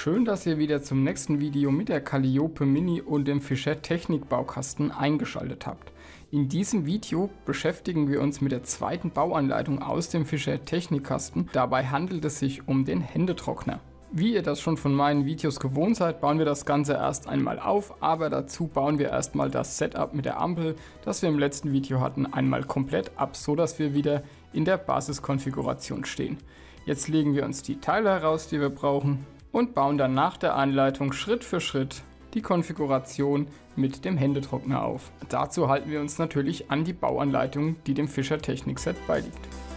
Schön, dass ihr wieder zum nächsten Video mit der Calliope Mini und dem Fischer Technik-Baukasten eingeschaltet habt. In diesem Video beschäftigen wir uns mit der zweiten Bauanleitung aus dem Fischer Technikkasten. Dabei handelt es sich um den Händetrockner. Wie ihr das schon von meinen Videos gewohnt seid, bauen wir das Ganze erst einmal auf, aber dazu bauen wir erstmal das Setup mit der Ampel, das wir im letzten Video hatten, einmal komplett ab, so dass wir wieder in der Basiskonfiguration stehen. Jetzt legen wir uns die Teile heraus, die wir brauchen, und bauen dann nach der Anleitung Schritt für Schritt die Konfiguration mit dem Händetrockner auf. Dazu halten wir uns natürlich an die Bauanleitung, die dem Fischer Technik Set beiliegt.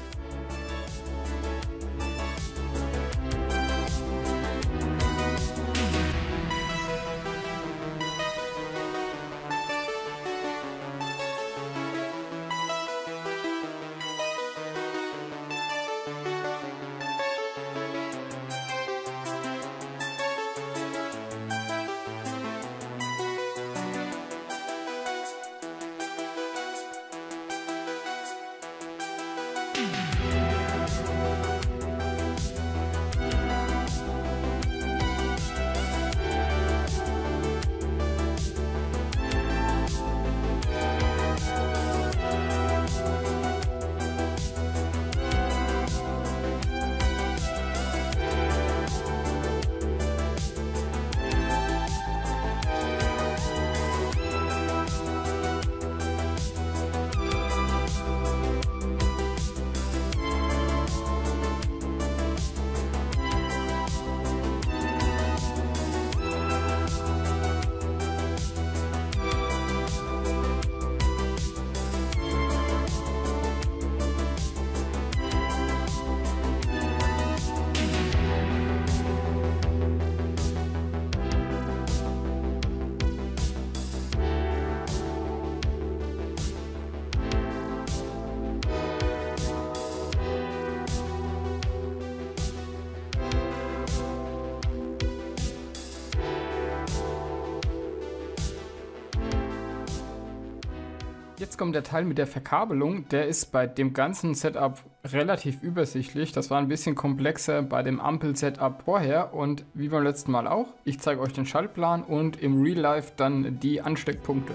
Jetzt kommt der Teil mit der Verkabelung. Der ist bei dem ganzen Setup relativ übersichtlich. Das war ein bisschen komplexer bei dem Ampel-Setup vorher und wie beim letzten Mal auch. Ich zeige euch den Schaltplan und im Real Life dann die Ansteckpunkte.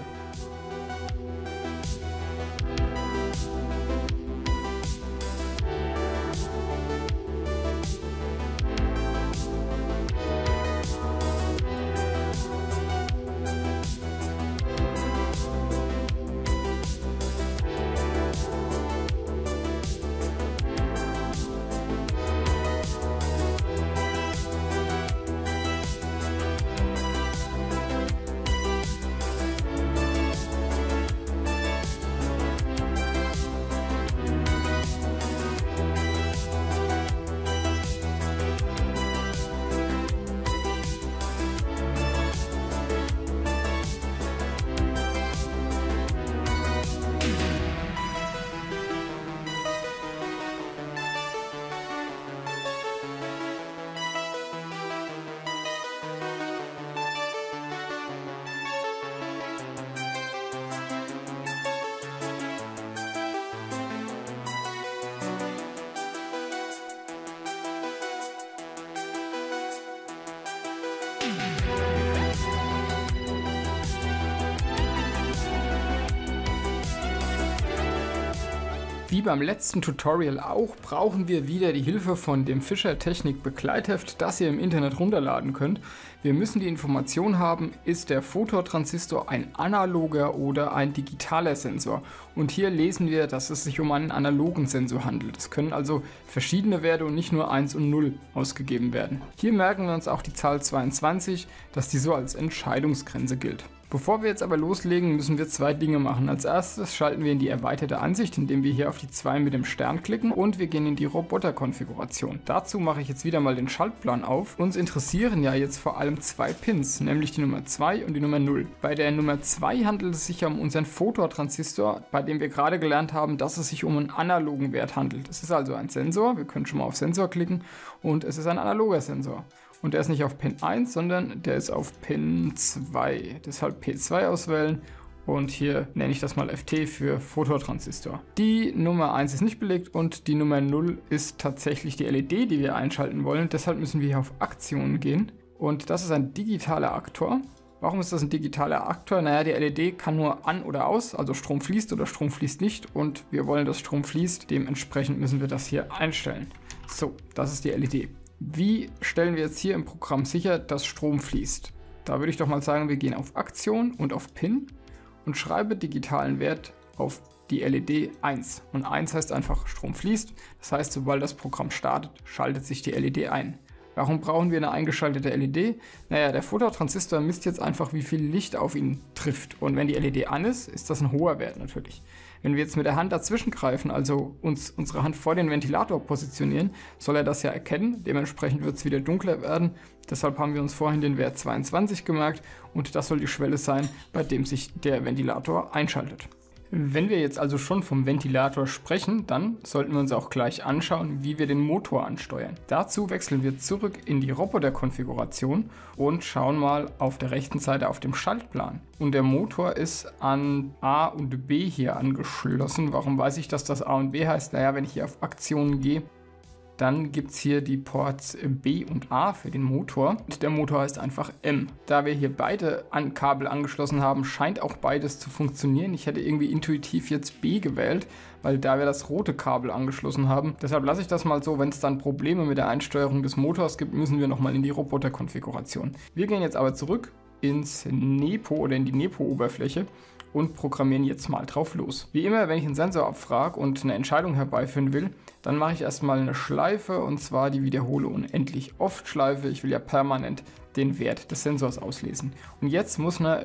Wie beim letzten Tutorial auch, brauchen wir wieder die Hilfe von dem Fischer Technik Begleitheft, das ihr im Internet runterladen könnt. Wir müssen die Information haben, ist der Phototransistor ein analoger oder ein digitaler Sensor. Und hier lesen wir, dass es sich um einen analogen Sensor handelt. Es können also verschiedene Werte und nicht nur 1 und 0 ausgegeben werden. Hier merken wir uns auch die Zahl 22, dass die so als Entscheidungsgrenze gilt. Bevor wir jetzt aber loslegen, müssen wir zwei Dinge machen. Als erstes schalten wir in die erweiterte Ansicht, indem wir hier auf die 2 mit dem Stern klicken und wir gehen in die Roboterkonfiguration. Dazu mache ich jetzt wieder mal den Schaltplan auf. Uns interessieren ja jetzt vor allem 2 Pins, nämlich die Nummer 2 und die Nummer 0. Bei der Nummer 2 handelt es sich ja um unseren Phototransistor, bei dem wir gerade gelernt haben, dass es sich um einen analogen Wert handelt. Es ist also ein Sensor, wir können schon mal auf Sensor klicken und es ist ein analoger Sensor. Und der ist nicht auf Pin 1, sondern der ist auf Pin 2. Deshalb P2 auswählen Und hier nenne ich das mal FT für Phototransistor. Die Nummer 1 ist nicht belegt und die Nummer 0 ist tatsächlich die LED, die wir einschalten wollen. Deshalb müssen wir hier auf Aktionen gehen Und das ist ein digitaler Aktor. Warum ist das ein digitaler Aktor? Naja, die LED kann nur an oder aus, also Strom fließt oder Strom fließt nicht. Und wir wollen, dass Strom fließt. Dementsprechend müssen wir das hier einstellen. So, das ist die LED. Wie stellen wir jetzt hier im Programm sicher, dass Strom fließt? Da würde ich doch mal sagen, wir gehen auf Aktion und auf Pin und schreibe digitalen Wert auf die LED 1. Und 1 heißt einfach, Strom fließt. Das heißt, sobald das Programm startet, schaltet sich die LED ein. Warum brauchen wir eine eingeschaltete LED? Naja, der Phototransistor misst jetzt einfach, wie viel Licht auf ihn trifft. Und wenn die LED an ist, ist das ein hoher Wert natürlich. Wenn wir jetzt mit der Hand dazwischen greifen, also unsere Hand vor den Ventilator positionieren, soll er das ja erkennen. Dementsprechend wird es wieder dunkler werden. Deshalb haben wir uns vorhin den Wert 22 gemerkt und das soll die Schwelle sein, bei dem sich der Ventilator einschaltet. Wenn wir jetzt also schon vom Ventilator sprechen, dann sollten wir uns auch gleich anschauen, wie wir den Motor ansteuern. Dazu wechseln wir zurück in die Roboter-Konfiguration und schauen mal auf der rechten Seite auf dem Schaltplan. Und der Motor ist an A und B hier angeschlossen. Warum weiß ich, dass das A und B heißt? Naja, wenn ich hier auf Aktionen gehe, dann gibt es hier die Ports B und A für den Motor und der Motor heißt einfach M. Da wir hier beide Kabel angeschlossen haben, scheint auch beides zu funktionieren. Ich hätte irgendwie intuitiv jetzt B gewählt, weil da wir das rote Kabel angeschlossen haben. Deshalb lasse ich das mal so, wenn es dann Probleme mit der Einsteuerung des Motors gibt, müssen wir nochmal in die Roboter-Konfiguration. Wir gehen jetzt aber zurück ins Nepo oder in die Nepo-Oberfläche und programmieren jetzt mal drauf los. Wie immer, wenn ich einen Sensor abfrage und eine Entscheidung herbeiführen will, dann mache ich erstmal eine Schleife und zwar die Wiederhole unendlich oft Schleife. Ich will ja permanent den Wert des Sensors auslesen. Und jetzt muss eine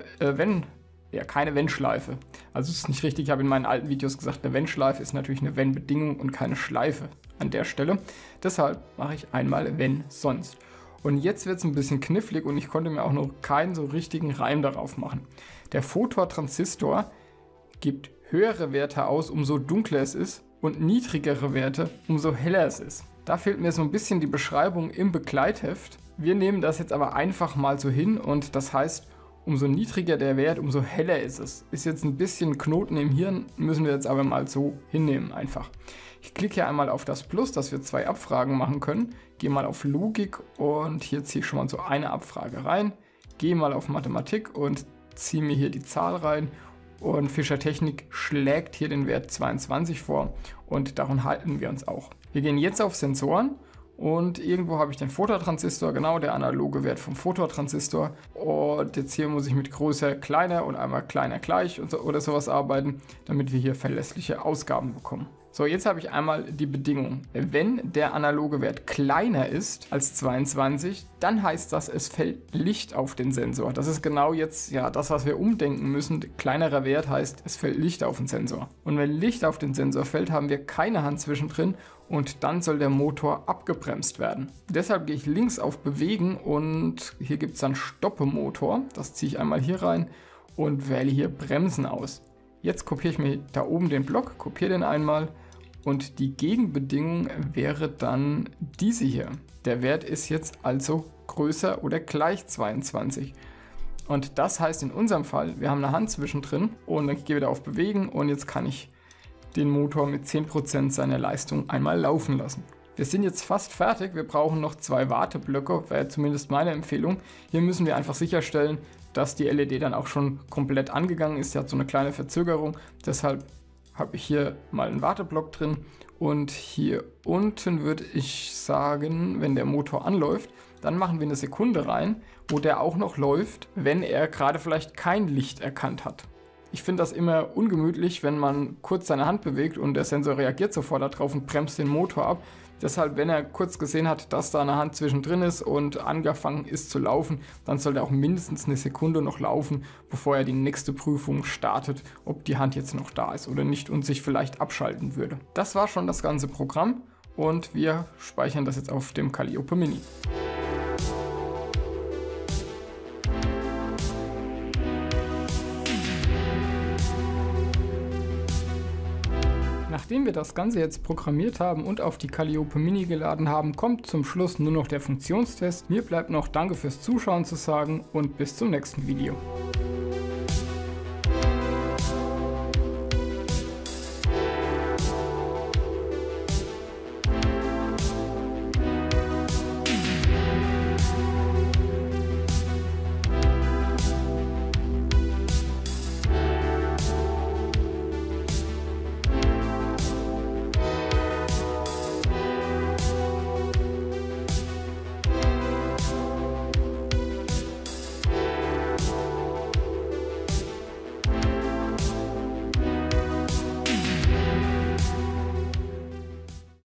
keine Wenn-Schleife. Also es ist nicht richtig, ich habe in meinen alten Videos gesagt, eine Wenn-Schleife ist natürlich eine Wenn-Bedingung und keine Schleife an der Stelle. Deshalb mache ich einmal Wenn sonst. Und jetzt wird es ein bisschen knifflig und ich konnte mir auch noch keinen so richtigen Reim darauf machen. Der Phototransistor gibt höhere Werte aus, umso dunkler es ist und niedrigere Werte, umso heller es ist. Da fehlt mir so ein bisschen die Beschreibung im Begleitheft. Wir nehmen das jetzt aber einfach mal so hin und das heißt, umso niedriger der Wert, umso heller ist es. Ist jetzt ein bisschen Knoten im Hirn, müssen wir jetzt aber mal so hinnehmen einfach. Ich klicke hier einmal auf das Plus, dass wir 2 Abfragen machen können. Gehe mal auf Logik und hier ziehe ich schon mal so eine Abfrage rein. Gehe mal auf Mathematik und ziehe mir hier die Zahl rein. Und Fischer Technik schlägt hier den Wert 22 vor und daran halten wir uns auch. Wir gehen jetzt auf Sensoren und irgendwo habe ich den Phototransistor, genau der analoge Wert vom Phototransistor. Und jetzt hier muss ich mit größer, kleiner und einmal kleiner gleich oder sowas arbeiten, damit wir hier verlässliche Ausgaben bekommen. So, jetzt habe ich einmal die Bedingung. Wenn der analoge Wert kleiner ist als 22, dann heißt das, es fällt Licht auf den Sensor. Das ist genau jetzt das, was wir umdenken müssen. Kleinerer Wert heißt, es fällt Licht auf den Sensor. Und wenn Licht auf den Sensor fällt, haben wir keine Hand zwischendrin und dann soll der Motor abgebremst werden. Deshalb gehe ich links auf Bewegen und hier gibt es dann Stoppemotor. Das ziehe ich einmal hier rein und wähle hier Bremsen aus. Jetzt kopiere ich mir da oben den Block, kopiere den einmal und die Gegenbedingung wäre dann diese hier. Der Wert ist jetzt also größer oder gleich 22. Und das heißt in unserem Fall, wir haben eine Hand zwischendrin und dann gehe ich wieder auf Bewegen und jetzt kann ich den Motor mit 10% seiner Leistung einmal laufen lassen. Wir sind jetzt fast fertig, wir brauchen noch 2 Warteblöcke, wäre zumindest meine Empfehlung. Hier müssen wir einfach sicherstellen, dass die LED dann auch schon komplett angegangen ist. Sie hat so eine kleine Verzögerung, deshalb habe ich hier mal einen Warteblock drin und hier unten würde ich sagen, wenn der Motor anläuft, dann machen wir eine Sekunde rein, wo der auch noch läuft, wenn er gerade vielleicht kein Licht erkannt hat. Ich finde das immer ungemütlich, wenn man kurz seine Hand bewegt und der Sensor reagiert sofort darauf und bremst den Motor ab. Deshalb, wenn er kurz gesehen hat, dass da eine Hand zwischendrin ist und angefangen ist zu laufen, dann sollte er auch mindestens eine Sekunde noch laufen, bevor er die nächste Prüfung startet, ob die Hand jetzt noch da ist oder nicht und sich vielleicht abschalten würde. Das war schon das ganze Programm und wir speichern das jetzt auf dem Calliope Mini. Nachdem wir das Ganze jetzt programmiert haben und auf die Calliope Mini geladen haben, kommt zum Schluss nur noch der Funktionstest. Mir bleibt noch Danke fürs Zuschauen zu sagen und bis zum nächsten Video.